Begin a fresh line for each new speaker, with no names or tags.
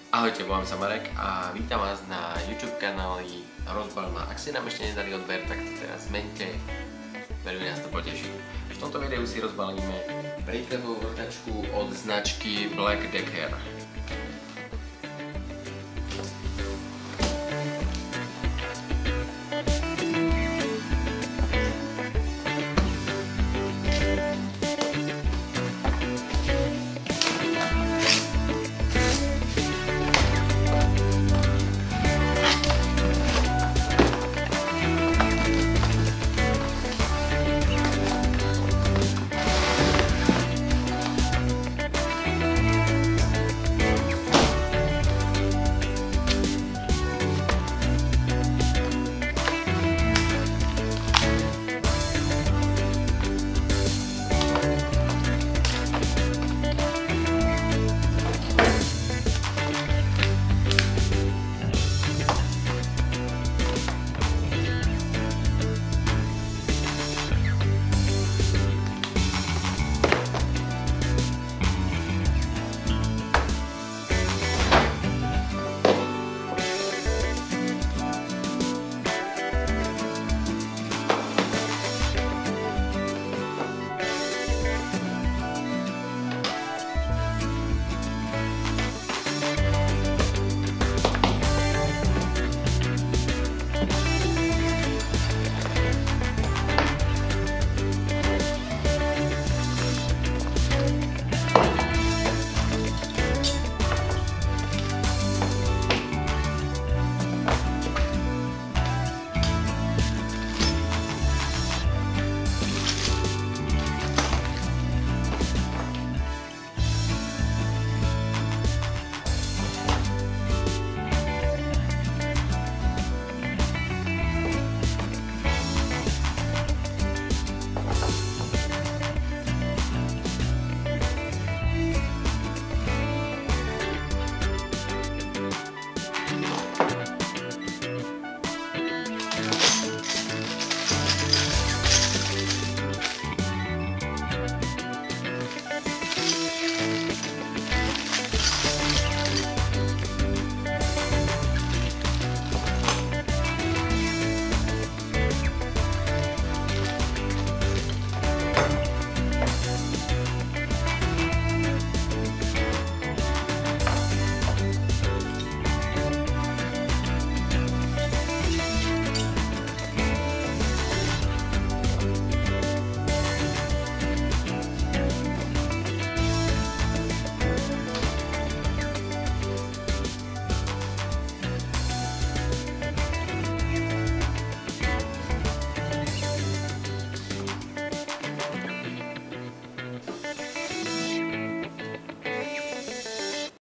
Ahojte, volám sa Marek a vítam vás na YouTube kanáli Rozbalma. Ak ste nám ešte nedali odber, tak to teraz zmeňte, veľmi nás to poteší. V tomto videu si rozbalíme príkladovú vrtačku od značky Black Decker.